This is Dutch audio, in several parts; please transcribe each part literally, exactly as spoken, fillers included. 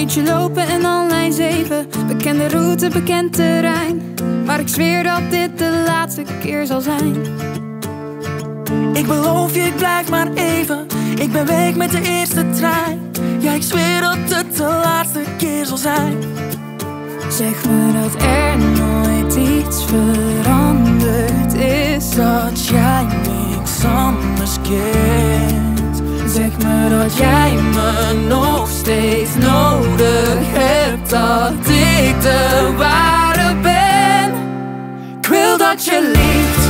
Uurtje lopen en dan lijn zeven. Bekende route, bekend terrein. Maar ik zweer dat dit de laatste keer zal zijn. Ik beloof je, ik blijf maar even. Ik ben weg met de eerste trein. Ja, ik zweer dat het de laatste keer zal zijn. Zeg me dat er nooit iets veranderd is. Dat jij niks anders kent. Zeg me dat jij me nog steeds nodig hebt. Dat ik de ware ben. Ik wil dat je liegt,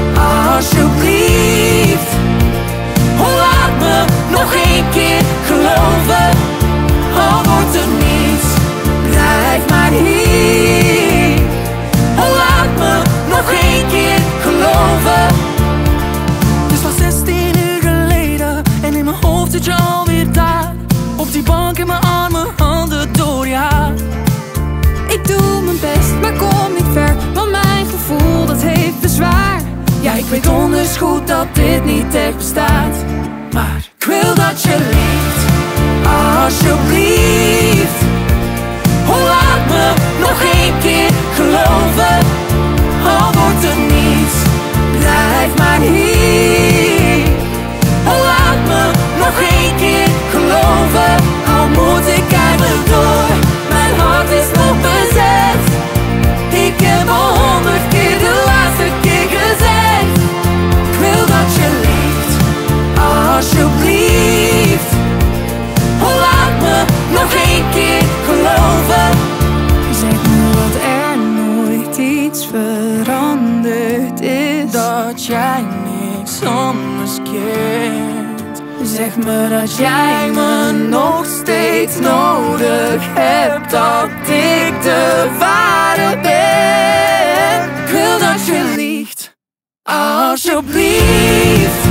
alsjeblieft. Oh, laat me nog één keer geloven. Al wordt er niets, blijf maar hier. Oh, laat me nog één keer geloven. Het is pas zestien uur geleden en in mijn hoofd zit je alweer daar. Op die bank in mijn armen, handen door je haar. Ik doe mijn best, maar kom niet ver, want mijn gevoel dat heeft bezwaar. Ja, ik weet donders goed dat dit niet echt bestaat. Maar ik wil dat je liegt, alsjeblieft. Oh, laat me nog één keer geloven. Al wordt er niets, blijf maar hier. Oh, laat me nog één keer geloven. Al moet ik eigenlijk door, mijn hart is nog bezet. Ik heb al honderd keer de laatste keer gezegd. Ik wil dat je liegt, alsjeblieft. Oh, laat me nog één keer geloven. Zeg me dat er nooit iets veranderd is. Dat jij niks anders kent. Zeg me dat jij me nog steeds nodig hebt. Dat ik de ware ben. Ik wil dat je liegt, alsjeblieft.